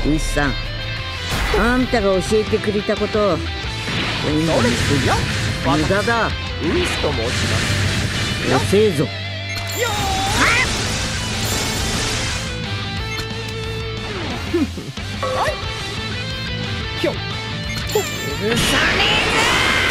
牛さん、あんたが教えてくれたことを無駄だ。 ウイスと申します。 遅えぞ。 よーはいひょんとうるさねえぞ。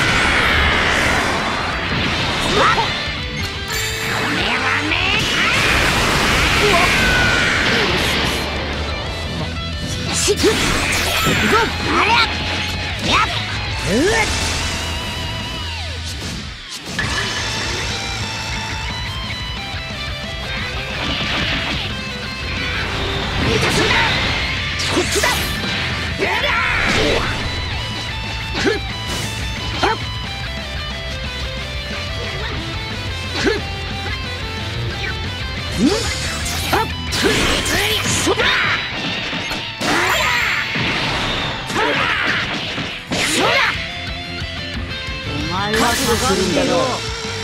覚悟するんだろう。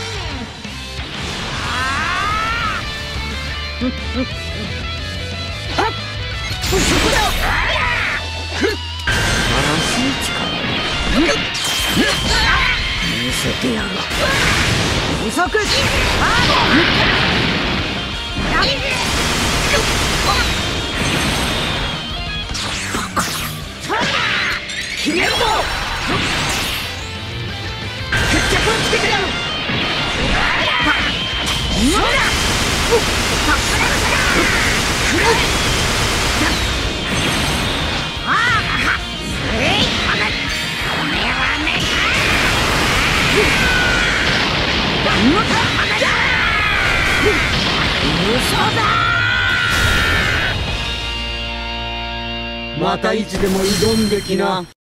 見せてやる。義足。ひねるぞ。決着をつけてやる。またいつでも挑んできな。